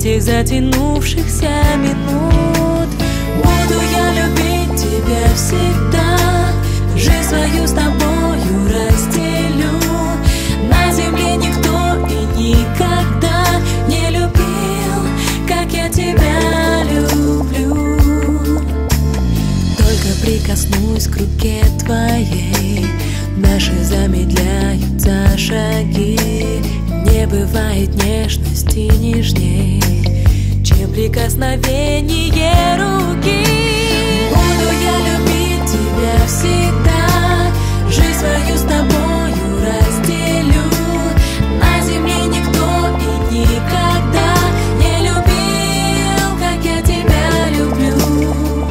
этих затянувшихся минут. Буду я любить тебя всегда, жизнь свою с тобою разделю. На земле никто и никогда не любил, как я тебя люблю. Только прикоснусь к руке твоей, наши замедляются шаги. Не бывает нежности нежней, чем прикосновение руки. Буду я любить тебя всегда, жизнь свою с тобою разделю. На земле никто и никогда не любил, как я тебя люблю.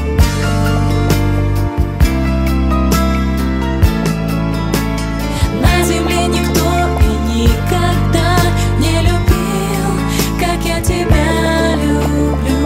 На земле никто и никогда не любил, как я тебя люблю.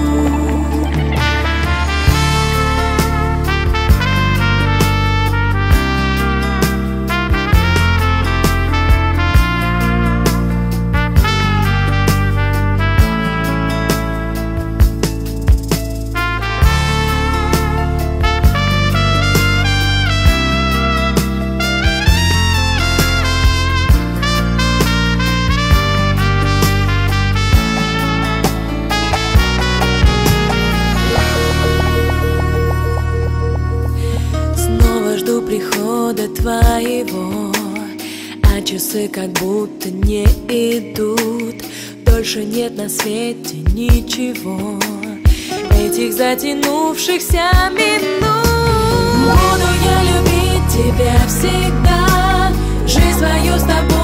Жду прихода твоего, а часы как будто не идут. Дольше нет на свете ничего, этих затянувшихся минут. Буду я любить тебя всегда, жизнь свою с тобой